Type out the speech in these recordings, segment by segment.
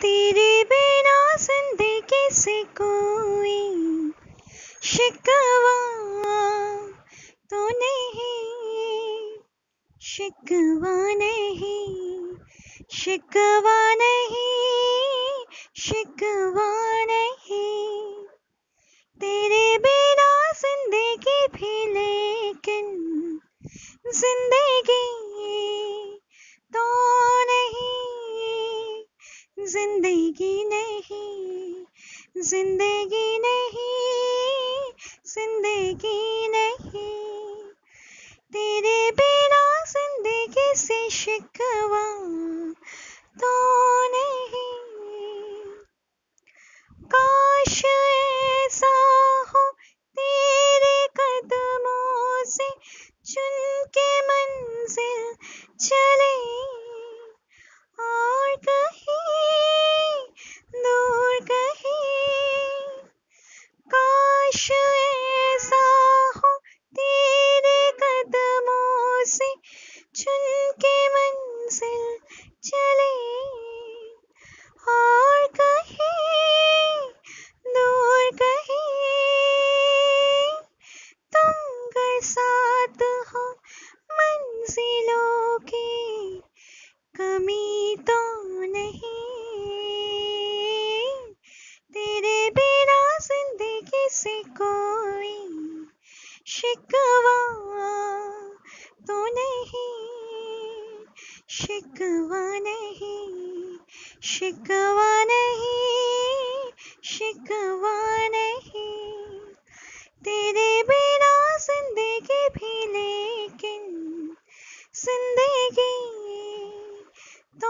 तेरे बिना जिंदगी से कोई शिकवा तो नहीं, शिकवा नहीं, शिकवा नहीं, शिकवा नहीं। तेरे बिना जिंदगी भी लेकिन जिंदगी तो नहीं, जिंदगी नहीं, जिंदगी नहीं, जिंदगी नहीं। तेरे बिना जिंदगी से शिकवा तो नहीं। काश ऐसा हो तेरे कदमों से चुन के मंजिल चले, और कहीं दूर कहीं। काश ऐसा हो तेरे कदमों से चुन के मंजिल चले, और कहीं दूर कहीं। तुम गर साथ हो मंजिलों की कमी तो नहीं। तेरे बिना जिंदगी से कोई शिकवा तो नहीं, शिकवा नहीं, शिकवा नहीं, शिकवा नहीं। तेरे बिना जिंदगी भी लेकिन जिंदगी तो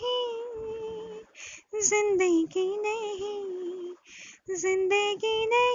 नहीं, जिंदगी नहीं, जिंदगी नहीं।